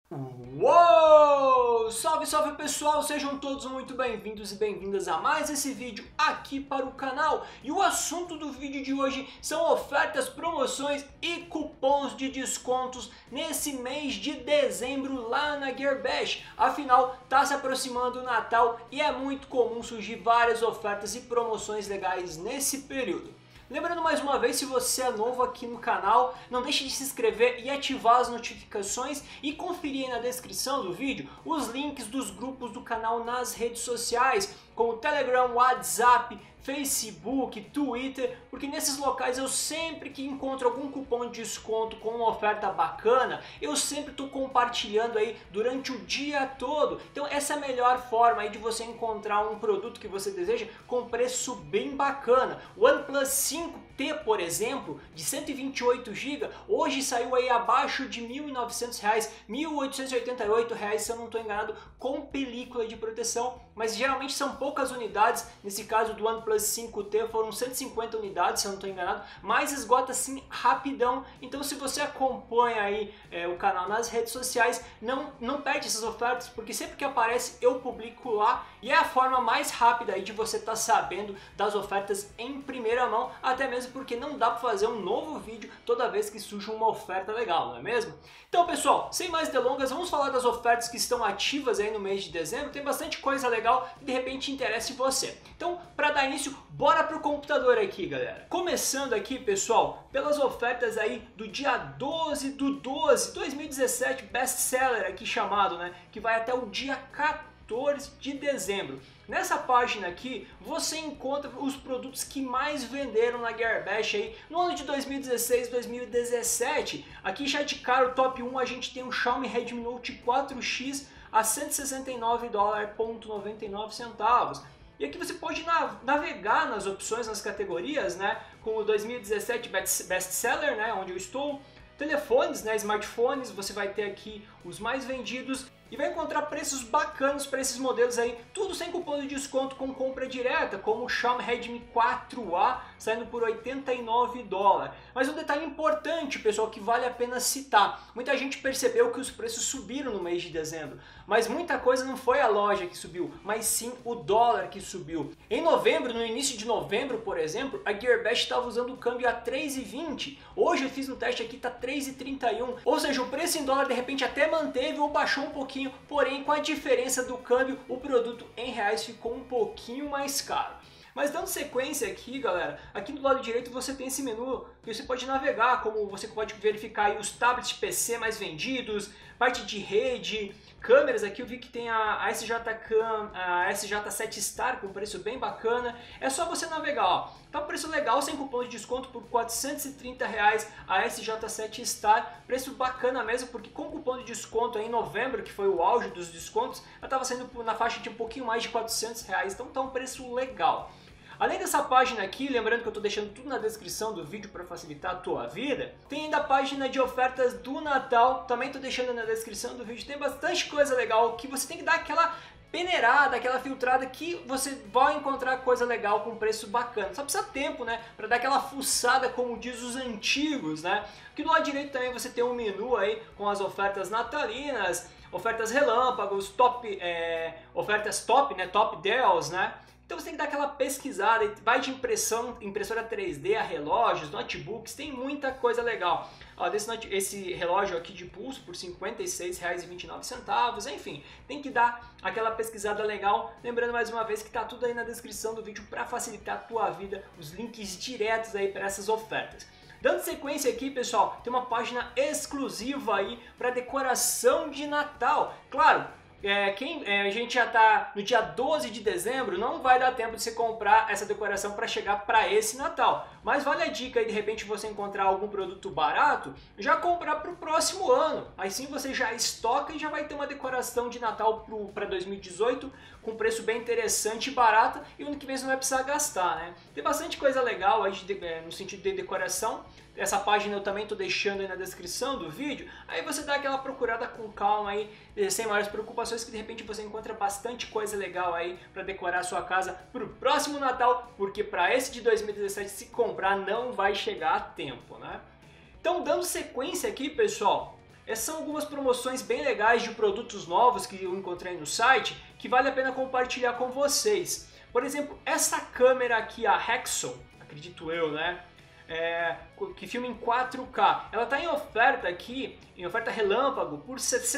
Uou! Salve, salve pessoal! Sejam todos muito bem-vindos e bem-vindas a mais esse vídeo aqui para o canal. E o assunto do vídeo de hoje são ofertas, promoções e cupons de descontos nesse mês de dezembro lá na Gearbest. Afinal, tá se aproximando o Natal e é muito comum surgir várias ofertas e promoções legais nesse período. Lembrando mais uma vez, se você é novo aqui no canal, não deixe de se inscrever e ativar as notificações e conferir aí na descrição do vídeo os links dos grupos do canal nas redes sociais, como Telegram, WhatsApp, Facebook, Twitter, porque nesses locais eu sempre que encontro algum cupom de desconto com uma oferta bacana, eu sempre estou compartilhando aí durante o dia todo. Então essa é a melhor forma aí de você encontrar um produto que você deseja com preço bem bacana. O OnePlus 5T, por exemplo, de 128 GB, hoje saiu aí abaixo de R$ 1.900, R$ 1.888, se eu não estou enganado, com película de proteção, mas geralmente são poucas unidades. Nesse caso do OnePlus 5T foram 150 unidades, se eu não estou enganado, mas esgota assim rapidão. Então se você acompanha aí o canal nas redes sociais, não perde essas ofertas, porque sempre que aparece eu publico lá e é a forma mais rápida aí de você estar sabendo das ofertas em primeira mão, até mesmo porque não dá para fazer um novo vídeo toda vez que surge uma oferta legal, não é mesmo? Então pessoal, sem mais delongas, vamos falar das ofertas que estão ativas aí no mês de dezembro. Tem bastante coisa legal que de repente interesse você. Então, para dar início, bora pro computador aqui, galera. Começando aqui, pessoal, pelas ofertas aí do dia 12/12, 2017, best seller aqui chamado, né, que vai até o dia 14 de dezembro. Nessa página aqui você encontra os produtos que mais venderam na Gearbest aí no ano de 2016 e 2017. Aqui já de cara o top 1 a gente tem o Xiaomi Redmi Note 4X a $169,99. E aqui você pode navegar nas opções, nas categorias, né, com o 2017 best seller, né, onde eu estou. Telefones, né, smartphones, você vai ter aqui os mais vendidos e vai encontrar preços bacanas para esses modelos aí, tudo sem cupom de desconto com compra direta, como o Xiaomi Redmi 4A saindo por $89. Mas um detalhe importante, pessoal, que vale a pena citar: muita gente percebeu que os preços subiram no mês de dezembro, mas muita coisa não foi a loja que subiu, mas sim o dólar que subiu. Em novembro, no início de novembro, por exemplo, a Gearbest estava usando o câmbio a 3,20. Hoje eu fiz no teste aqui, tá 3,31. Ou seja, o preço em dólar de repente até manteve ou baixou um pouquinho, porém com a diferença do câmbio, o produto em reais ficou um pouquinho mais caro. Mas dando sequência aqui, galera, aqui do lado direito você tem esse menu que você pode navegar, como você pode verificar aí os tablets PC mais vendidos, parte de rede, câmeras. Aqui eu vi que tem a SJ-Cam, a SJ7 Star com preço bem bacana. É só você navegar, ó. Tá um preço legal, sem cupom de desconto, por R$ 430 a SJ7 Star. Preço bacana mesmo, porque com cupom de desconto aí em novembro, que foi o auge dos descontos, ela estava saindo na faixa de um pouquinho mais de R$ 400. Então tá um preço legal. Além dessa página aqui, lembrando que eu estou deixando tudo na descrição do vídeo para facilitar a tua vida, tem ainda a página de ofertas do Natal, também estou deixando na descrição do vídeo. Tem bastante coisa legal que você tem que dar aquela peneirada, aquela filtrada, que você vai encontrar coisa legal com preço bacana. Só precisa tempo, né, para dar aquela fuçada, como diz os antigos, né? Aqui do lado direito também você tem um menu aí com as ofertas natalinas, ofertas relâmpagos, ofertas top, né, top deals, né? Então você tem que dar aquela pesquisada, vai de impressora 3D a relógios, notebooks, tem muita coisa legal. Ó, esse relógio aqui de pulso por R$ 56,29, enfim, tem que dar aquela pesquisada legal. Lembrando mais uma vez que tá tudo aí na descrição do vídeo para facilitar a tua vida, os links diretos aí para essas ofertas. Dando sequência aqui, pessoal, tem uma página exclusiva aí para decoração de Natal. Claro, a gente já está no dia 12 de dezembro, não vai dar tempo de você comprar essa decoração para chegar para esse Natal. Mas vale a dica aí, de repente você encontrar algum produto barato, já comprar para o próximo ano. Aí sim você já estoca e já vai ter uma decoração de Natal para 2018 com preço bem interessante e barato, e o ano que vem você não vai precisar gastar, né? Tem bastante coisa legal aí no sentido de decoração. Essa página eu também estou deixando aí na descrição do vídeo. Aí você dá aquela procurada com calma aí, sem maiores preocupações, que de repente você encontra bastante coisa legal aí para decorar a sua casa para o próximo Natal, porque para esse de 2017, se comprar, não vai chegar a tempo, né? Então, dando sequência aqui, pessoal, essas são algumas promoções bem legais de produtos novos que eu encontrei no site, que vale a pena compartilhar com vocês. Por exemplo, essa câmera aqui, a Hexon, acredito eu, né? Que filma em 4K. Ela está em oferta aqui, em oferta relâmpago, por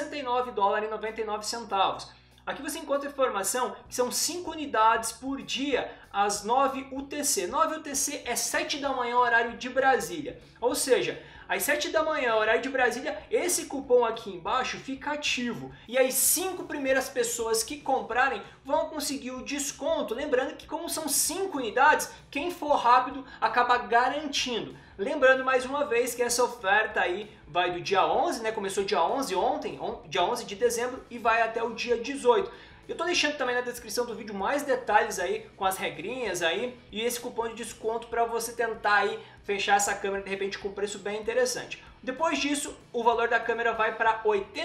$69,99. Aqui você encontra informação que são 5 unidades por dia, às 9 UTC. 9 UTC é 7 da manhã, horário de Brasília. Ou seja, às 7 da manhã, horário de Brasília, esse cupom aqui embaixo fica ativo. E as 5 primeiras pessoas que comprarem vão conseguir o desconto. Lembrando que como são 5 unidades, quem for rápido acaba garantindo. Lembrando mais uma vez que essa oferta aí vai do dia 11, né? Começou dia 11 ontem, dia 11 de dezembro, e vai até o dia 18. Eu tô deixando também na descrição do vídeo mais detalhes aí com as regrinhas aí e esse cupom de desconto para você tentar aí fechar essa câmera de repente com um preço bem interessante. Depois disso, o valor da câmera vai para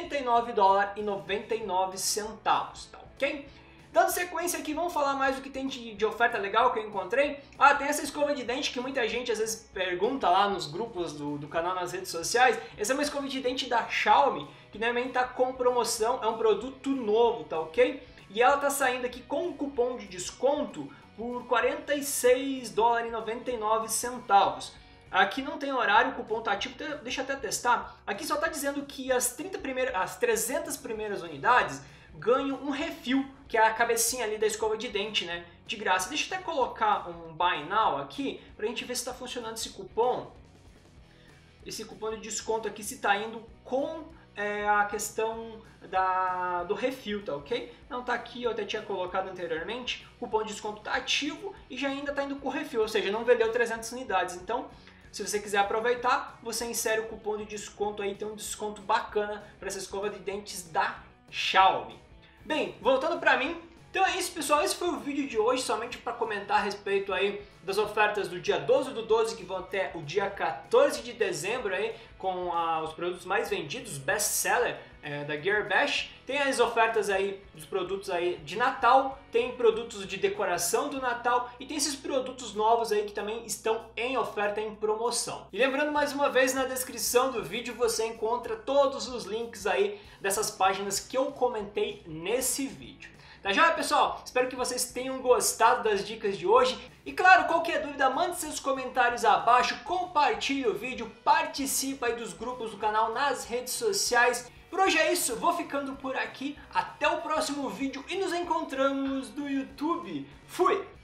$89,99, tá ok? Dando sequência aqui, vamos falar mais do que tem de oferta legal que eu encontrei. Tem essa escova de dente que muita gente às vezes pergunta lá nos grupos do canal nas redes sociais. Essa é uma escova de dente da Xiaomi, que normalmente está com promoção, é um produto novo, tá ok? E ela está saindo aqui com um cupom de desconto por $46,99. Aqui não tem horário, o cupom tá ativo, deixa eu até testar. Aqui só está dizendo que as 300 primeiras unidades ganham um refil, que é a cabecinha ali da escova de dente, né? De graça. Deixa eu até colocar um Buy Now aqui, pra gente ver se está funcionando esse cupom. Esse cupom de desconto aqui, se está indo com a questão do refil, tá ok? Não tá aqui, eu até tinha colocado anteriormente. O cupom de desconto tá ativo e já ainda tá indo com refil, ou seja, não vendeu 300 unidades. Então, se você quiser aproveitar, você insere o cupom de desconto aí, tem um desconto bacana para essa escova de dentes da Xiaomi. Bem, voltando para mim, então é isso, pessoal, esse foi o vídeo de hoje, somente para comentar a respeito aí das ofertas do dia 12/12, que vão até o dia 14 de dezembro aí, com os produtos mais vendidos, best seller da Gearbest. Tem as ofertas aí dos produtos aí de Natal, tem produtos de decoração do Natal e tem esses produtos novos aí que também estão em oferta, em promoção. E lembrando mais uma vez, na descrição do vídeo você encontra todos os links aí dessas páginas que eu comentei nesse vídeo. Tá joia, pessoal? Espero que vocês tenham gostado das dicas de hoje. E claro, qualquer dúvida, mande seus comentários abaixo, compartilhe o vídeo, participe aí dos grupos do canal nas redes sociais. Por hoje é isso, vou ficando por aqui. Até o próximo vídeo e nos encontramos no YouTube. Fui!